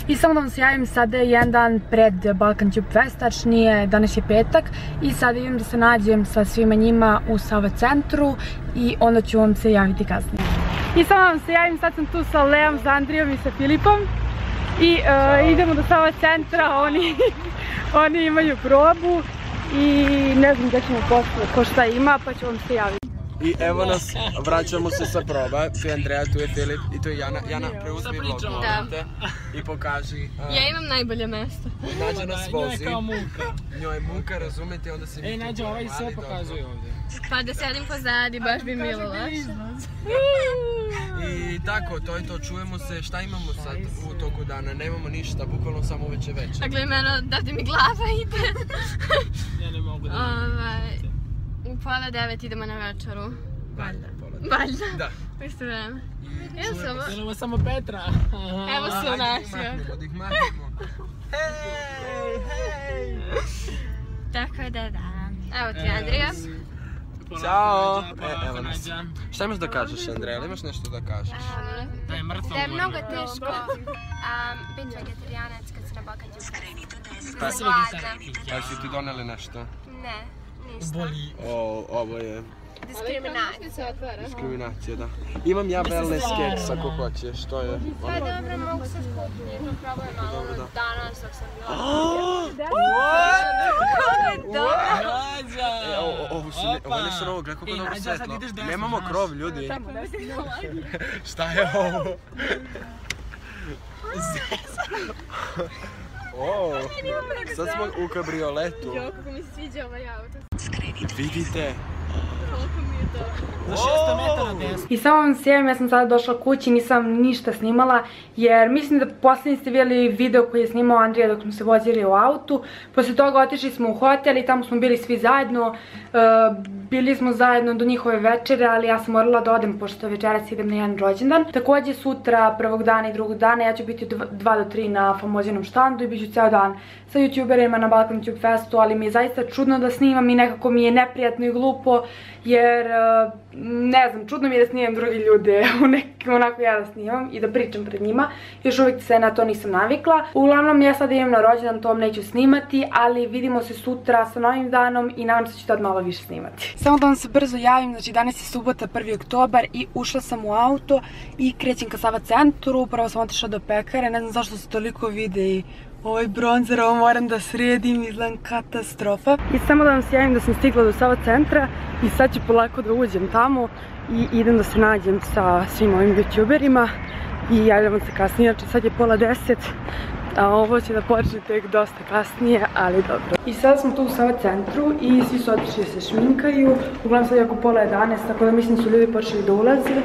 I samo da vam se javim, sada je jedan dan pred Balkan Tube Fest, tačnije danas je petak i sada idem da se nađem sa svima njima u Sava centru i onda ću vam se javiti kasnije. I samo da vam se javim, sad sam tu sa Leom, sa Andrijom i sa Filipom i idemo do Sava centra, oni imaju probu i ne znam gdje ćemo posle, ko šta ima, pa ću vam se javiti. I evo nas, vraćamo se sa proba, tu je Andreja, tu je Filip i tu je Jana. Jana, preuzmi vlog, molim te, i pokaži. Ja imam najbolje mesto. Nađa nas vozi. Njoj je kao muka. Njoj je muka, razumete, onda se mi... Ej, Nađa, ovaj sve pokazuje ovdje. Pa da sedim pozadi, baš bi bilo lakše. I tako, to je to, čujemo se, šta imamo sad u toku dana, nemamo ništa, bukvalno samo večer. A gledaj mene, da mi glava ide. Ja ne mogu da idem. U pola 9 idemo na večeru. Valjda. Valjda? Da. U isto vreme. Idemo samo Petra. Evo se našio. Da ih mahnemo. Hej! Tako da da. Evo ti Andrija. Ćao! Evo nas. Šta imaš da kažeš, Andreja? Ili imaš nešto da kažeš? Da je mrtvo. Da je mnogo teško biti vegetarijanac kad si na Balkan Tube Fest. Pa si vegetarijan. Pa si ti doneli nešto? Ne, ništa. Ovo je... Diskriminacija, da. Imam ja wellness keks ako hoćeš, to je... Pa dobro, mogu se skupiti, probujem malo danas dok sam bila. Ovo je nešto novo, gledaj kako dobro svetlo. Nemamo krov, ljudi. Šta je ovo? Sad smo u kabrioletu. Jo, kako mi se sviđa ovaj auto. Vidite. Za 600 metara desno. I samo vam se javim, ja sam sada došla kući, nisam ništa snimala jer mislim da posljednji ste vidjeli video koji je snimao Andrija dok smo se vozili u autu. Posle toga otišli smo u hotel i tamo smo bili svi zajedno. Bili smo zajedno do njihove večere, ali ja sam morala da odem pošto večeras idem na jedan rođendan. Također sutra, prvog dana i drugog dana, ja ću biti od 2 do 3 na famozinom štandu i bit ću ceo dan sa youtuberima na Balkan Tube Festu, ali mi je zaista čudno da snimam i nekako mi je neprijatno i glupo jer, ne znam, čudno mi je da snimam drugi ljude, onako ja da snimam i da pričam pred njima. Još uvijek se na to nisam navikla. Uglavnom, ja sada idem na rođendan, to vam neću snimati, ali vidimo se sutra sa novim danom i nadam se da ću tad malo više snimati. Samo da vam se brzo javim, znači danas je subota 1. oktobar i ušla sam u auto i krećem ka Sava centru. Prvo sam otišla do pekare, ne znam zašto se toliko vide i ovaj bronzer, ovo moram da sredim, izgledam katastrofa. I samo da vam se javim da sam stigla do Sava centra i sad ću polako da uđem tamo i idem da se nađem sa svim ovim youtuberima i javljamo se kasnije, znači sad je pola 10, a ovo će da počne tek dosta kasnije, ali dobro. I sad smo tu u Sava centru i svi su otišli da se šminkaju, uglavnom sad je oko pola 11, tako da mislim da su ljudi počeli da ulaze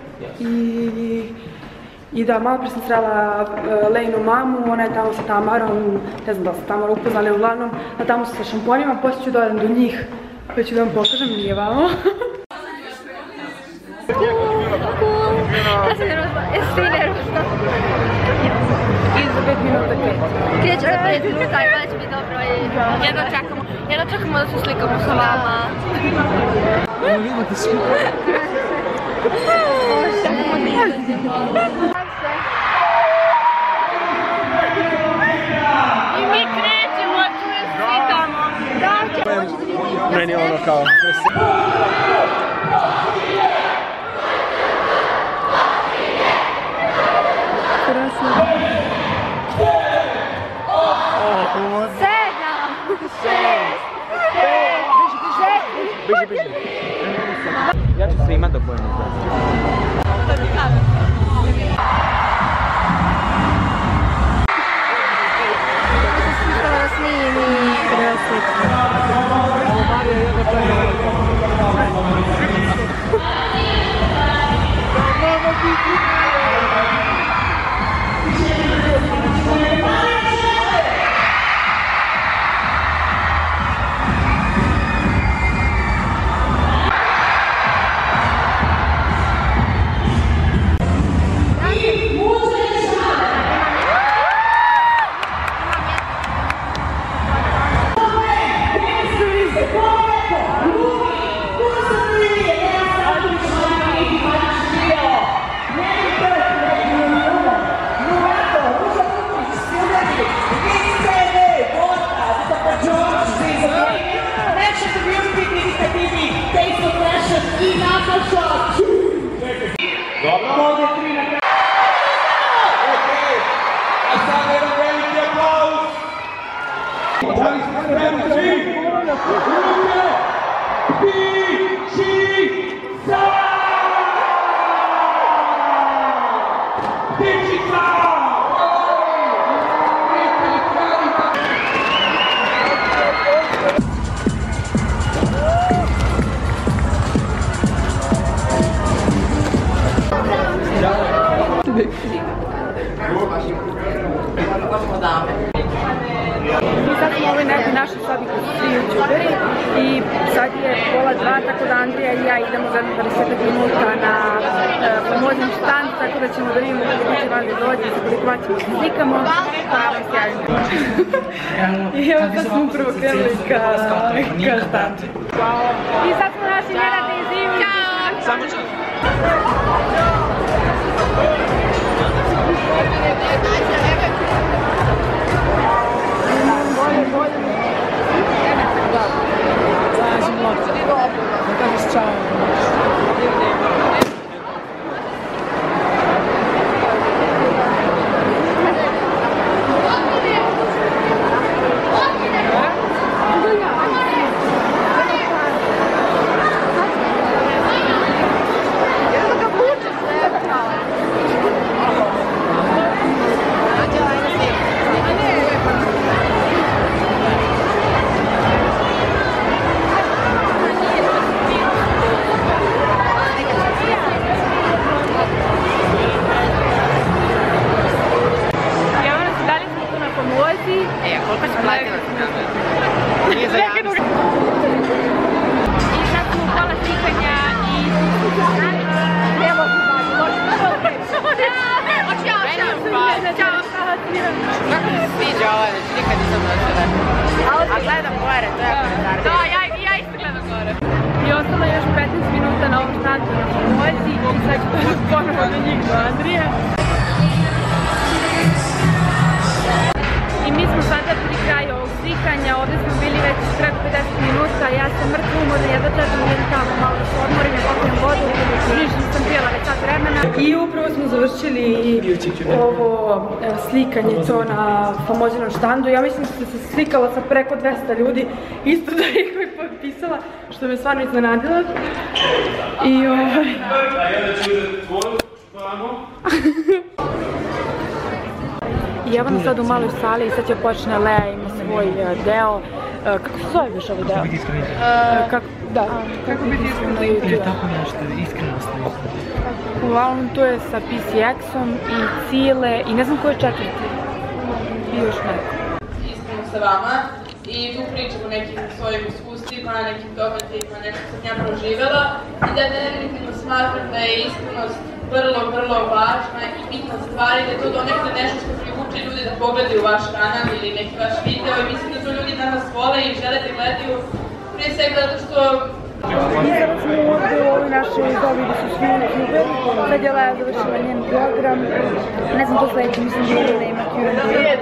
I da, malo prije sam srela Lejinu mamu, ona je tamo sa Tamarom, ne znam da li se Tamara upoznali uglavnom, a tamo su sa šamponima, poslije ću da odem do njih, pa ću da vam pokažem, nije vamo. Ja sam nervozna, jesi ti nervozna? I za 5 minuta kreće. Kreće za 5 minuta i kada će biti dobro i jedno čekamo da se slikamo sa vama. Evo vidimo te svi. I mi krećemo, tu je svi tamo. Meni je ono kao... Biži. Ja ću snimat dok budem Mi sad smo u ovoj nekoj našoj sobi koji su svi youtuberi i sad je pola 2, tako da Andrija i ja idemo za 20 minuta na famozni štand, tako da ćemo da vidimo koliko će vas da dođe, za koliko vas ćemo slikamo, pa vam sjajimo. I evo sad smo upravo krenuli ka štandu. I sad smo naši Nenade iz Ivice. Ćao! Samo ću. Kako mi se sviđa ova već, nikad nisam došla. A gledam gore, to je jako nedarno. Da, ja isto gledam gore. I ostalo je još 15 minuta na ovom štandu na pomozi i sad ću ponovo do njih do Andrije. I mi smo sada pri kraju ovog slikanja, ovdje smo bili već preko 50 minuta, ja sam mrtvo umorna, jedva čekam idem tamo malo da se odmorim, ja popijem vodu, ništa nisam pijela već sat vremena. I upravo smo završili ovo slikanje to na famozinom štandu. Ja mislim da sam se slikala sa preko 200 ljudi, isto da ih je potpisala, što me stvarno iznenadilo. I I evo nas sad u maloj sali i sad će počne Lea, ima svoj deo. Kako se zove još ovaj deo? Kako biti iskreno na YouTube. Je tako nešto, iskrenost na YouTube. Uglavnom to je sa PCX-om i Cile i ne znam ko je četvrti. I još neko. Iskreno sa vama i tu pričam o nekim svojim iskustvima, nekim događajima, nešto sam ja proživjela i da definitivno smatram da je iskrenost vrlo važna i bitna stvar i da je to donekle nešto što privuče ljude da pogledaju vaš kanal ili neki vaš video i mislim da to ljudi danas vole i žele da gledaju prije svega zato što... I sada smo ovdje u ovoj našoj dobi gdje su svi youtuberi, sad je Lea završila njen program, ne znam to sledeće, mislim da je da ima Q&A.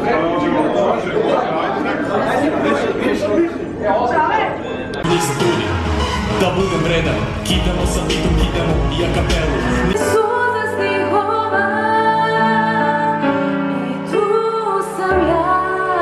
Nisam trudi, da budem vredan, kitamo sa bitom, kitamo i akapelu. Suza snihova i tu sam ja.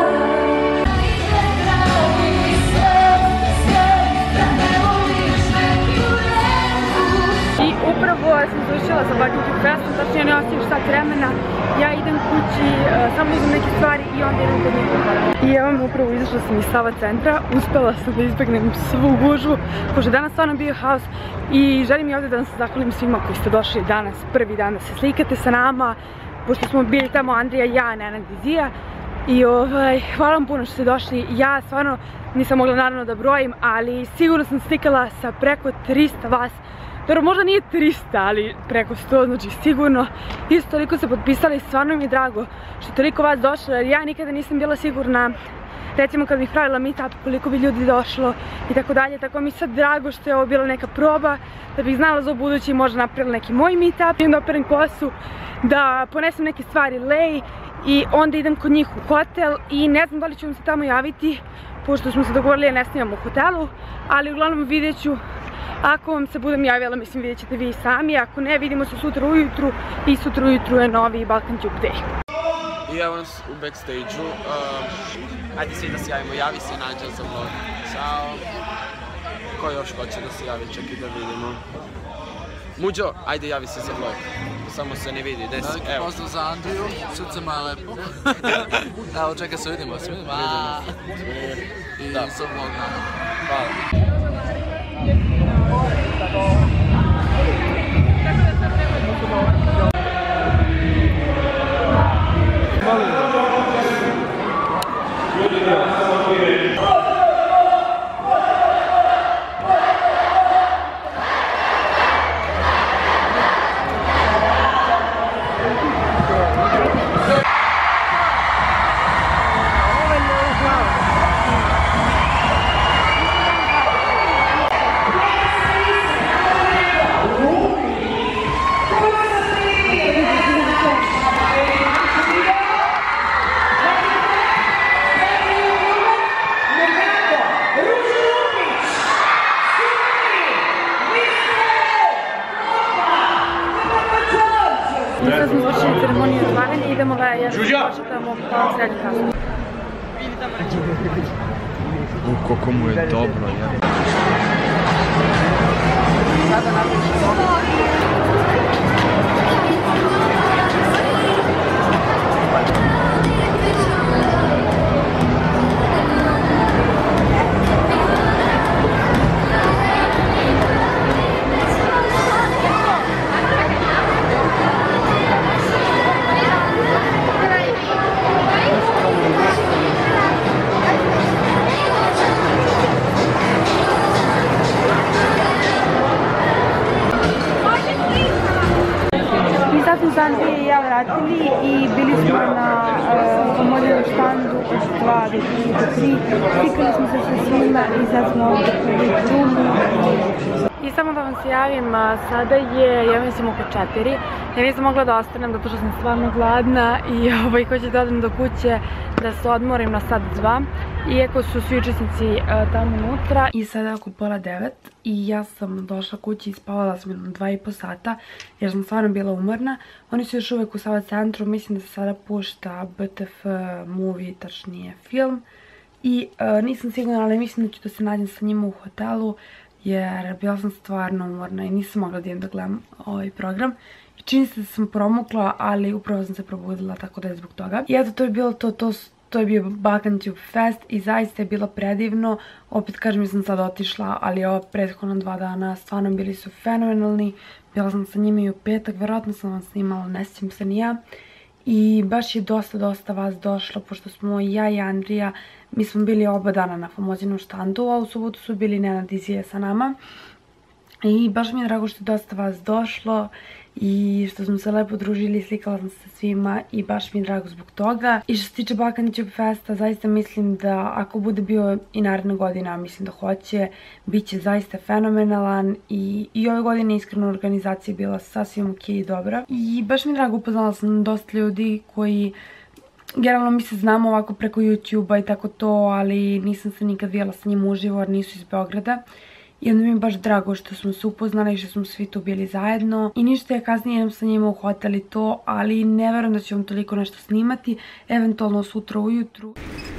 I upravo sam završila sa Barbecue Festom, tačnije ne ostavim sat vremena. Ja idem kući, samo uzem neke stvari i onda idem kod njih. I evo me upravo izašla sam iz Sava centra, uspela sam da izbegnem svu gužvu, pošto je danas stvarno bio haos i želim i ovdje da vam se zahvalim svima koji ste došli danas, prvi dan da se slikate sa nama, pošto smo bili tamo Andrija, ja, Nenad i Zija. I hvala vam puno što ste došli, ja stvarno nisam mogla naravno da brojim, ali sigurno sam slikala sa preko 300 vas. Dobro, možda nije 300, ali preko 100, znači sigurno. Isto toliko se potpisali i stvarno mi je drago što toliko vas došlo, jer ja nikada nisam bila sigurna, recimo kad bih pravila meetup, koliko bi ljudi došlo i tako dalje. Tako mi sad drago što je ovo bila neka proba, da bih znala za budući možda napravila neki moj meetup. Idem da operem kosu, da ponesem neke stvari Lej i onda idem kod njih u hotel i ne znam da li ću vam se tamo javiti, pošto smo se dogovorili da ne snimam u hotelu, ali uglavnom vidjet ću. Ako vam se budem javila, mislim vidjet ćete vi sami, ako ne, vidimo se sutra ujutru i sutra ujutru je novi Balkan Tube Day. I evo nas u backstage-u. Ajde svi da se javimo, javi se Nađa za vlog. Ćao. Ko još hoće da se javi, čekaj da vidimo. Muđo, ajde javi se za vlog. Samo se ne vidi, gde si, evo. Pozdrav za Andriju, srce mu je lepo. Evo, čekaj se vidimo, se vidimo. I za vlog nama. Hvala. Mi sad smo završili ceremoniju otvaranja i idemo da početamo pa srednji kasno. Koliko mu je dobro, ja. Sada napišemo. Sad smo Andrija i ja vratili i bili smo na pomoćnom štandu od 2 do 3. Slikali smo se sa svima i sad smo ovdje prvi drugu. I samo da vam se javim, sada je, ja mislim oko 4. Ja nisam mogla da ostanem zato što sam stvarno gladna i hoću da odem do kuće da se odmorim na sat 2. Iako su svi učesnici tamo unutra. I sada je oko pola 9 i ja sam došla kući i spavala sam 2,5 sata jer sam stvarno bila umorna. Oni su još uvek u Sava centru, mislim da se sada pušta BTF movie, tačnije film. I nisam sigurna, ali mislim da ću da se nađem sa njima u hotelu jer bila sam stvarno umorna i nisam mogla da idem da gledam ovaj program. I čini se da sam promukla, ali upravo sam se probudila, tako da je zbog toga. I eto, to je bilo to je bio Balkan Tube Fest i zaista je bilo predivno. Opet kažem, sam sad otišla, ali ova prethodna 2 dana stvarno bili su fenomenalni. Bila sam sa njima i u petak, verovatno sam vam snimala, ne sjećam se ni ja. I baš je dosta vas došlo, pošto smo ja i Andrija, mi smo bili oba dana na Famozinom štandu, a u subotu su bili Nenad i Zije sa nama. I baš mi je drago što je dosta vas došlo i što smo se lepo družili, slikala sam se sa svima i baš mi je drago zbog toga. I što se tiče Balkan Tube Festa, zaista mislim da ako bude bio i naredna godina, mislim da hoće, bit će zaista fenomenalan i ove godine iskreno organizacija je bila sasvim ok i dobra. I baš mi je drago, upoznala sam dosta ljudi koji generalno mi se znamo ovako preko YouTube-a i tako to, ali nisam se nikad vidjela sa njim uživo jer nisu iz Beograda. I onda mi je baš drago što smo se upoznali i što smo svi tu bili zajedno. I ništa, ja kasnije idem sa njima u hotel i to, ali ne verujem da ću vam toliko nešto snimati, eventualno sutra ujutru.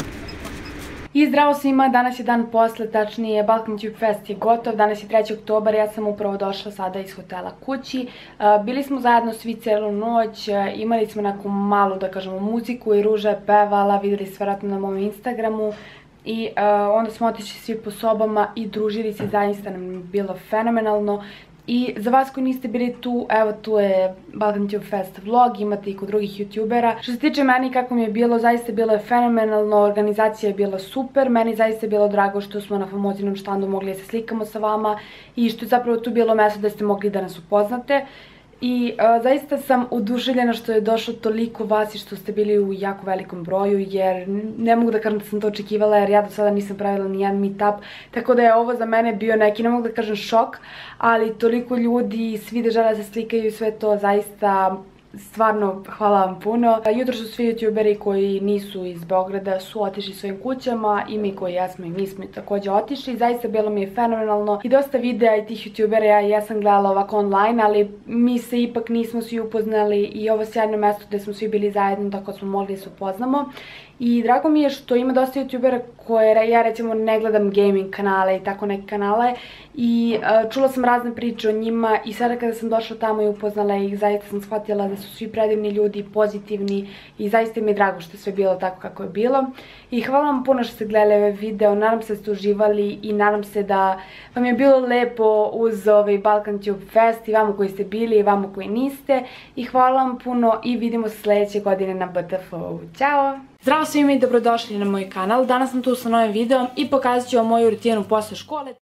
I zdravo svima, danas je dan posle, tačnije Balkan Tube Fest je gotov, danas je 3. oktobar, ja sam upravo došla sada iz hotela kući. Bili smo zajedno svi celu noć, imali smo neku malu, da kažemo, muziku i Ruža je pevala, vidjeli ste vjerojatno na mom Instagramu. I onda smo otišli svi po sobama i družili se, zaista nam je bilo fenomenalno. I za vas koji niste bili tu, evo tu je Balkan Tube Fest vlog, imate i kod drugih youtubera. Što se tiče meni kako mi je bilo, zaista bilo je fenomenalno, organizacija je bila super, meni zaista je bilo drago što smo na Famozinom štandu mogli da se slikamo sa vama i što je zapravo tu bilo mesto da ste mogli da nas upoznate. I zaista sam oduševljena što je došlo toliko vas i što ste bili u jako velikom broju, jer ne mogu da kažem da sam to očekivala jer ja do sada nisam pravila ni jedan meetup, tako da je ovo za mene bio neki, ne mogu da kažem šok, ali toliko ljudi, svi da žele da se slikaju i sve to, zaista stvarno hvala vam puno. Jutro su svi youtuberi koji nisu iz Beograda su otišli svojim kućama i mi koji jesmo i mi smo također otišli. Zaista bilo mi je fenomenalno i dosta videa i tih youtubera ja sam gledala ovako online, ali mi se ipak nismo svi upoznali i ovo sjajno mjesto gdje smo svi bili zajedno, tako smo mogli da se upoznamo. I drago mi je što ima dosta youtubera koje ja recimo ne gledam gaming kanale i tako neke kanale i čula sam razne priče o njima i sada kada sam došla tamo i upoznala ih, zaista sam shvatila da su svi predivni ljudi, pozitivni i zaista mi je drago što je sve bilo tako kako je bilo. I hvala vam puno što ste gledali ovaj video, nadam se da ste uživali i nadam se da vam je bilo lepo uz ovaj Balkantube Fest i vama koji ste bili i vama koji niste. I hvala vam puno i vidimo se sljedeće godine na BTF-u. Ćao! Zdravo svima i dobrodošli na moj kanal. Danas sam tu sa novim videom i pokazat ću vam moju rutinu posle škole.